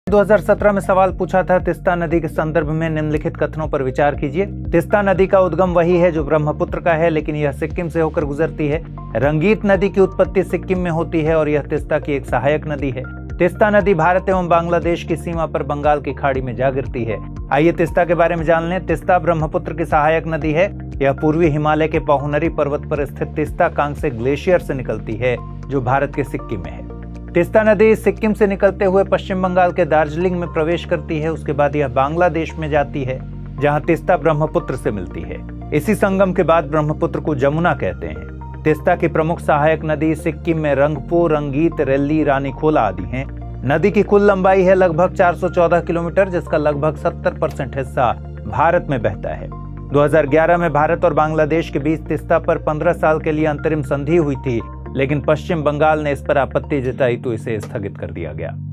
2017 में सवाल पूछा था, तिस्ता नदी के संदर्भ में निम्नलिखित कथनों पर विचार कीजिए। तिस्ता नदी का उद्गम वही है जो ब्रह्मपुत्र का है, लेकिन यह सिक्किम से होकर गुजरती है। रंगीत नदी की उत्पत्ति सिक्किम में होती है और यह तिस्ता की एक सहायक नदी है। तिस्ता नदी भारत एवं बांग्लादेश की सीमा पर बंगाल की खाड़ी में जा गिरती है। आइए तिस्ता के बारे में जान लें। तिस्ता ब्रह्मपुत्र की सहायक नदी है। यह पूर्वी हिमालय के पहुनरी पर्वत पर स्थित तिस्ता कांगसे ग्लेशियर से निकलती है, जो भारत के सिक्किम में है। तिस्ता नदी सिक्किम से निकलते हुए पश्चिम बंगाल के दार्जिलिंग में प्रवेश करती है। उसके बाद यह बांग्लादेश में जाती है, जहां तिस्ता ब्रह्मपुत्र से मिलती है। इसी संगम के बाद ब्रह्मपुत्र को जमुना कहते हैं। तिस्ता की प्रमुख सहायक नदी सिक्किम में रंगपो, रंगीत, रेल्ली, रानीखोला आदि हैं। नदी की कुल लंबाई है लगभग 414 किलोमीटर, जिसका लगभग 70% हिस्सा भारत में बहता है। 2011 में भारत और बांग्लादेश के बीच तिस्ता पर 15 साल के लिए अंतरिम संधि हुई थी, लेकिन पश्चिम बंगाल ने इस पर आपत्ति जताई तो इसे स्थगित कर दिया गया।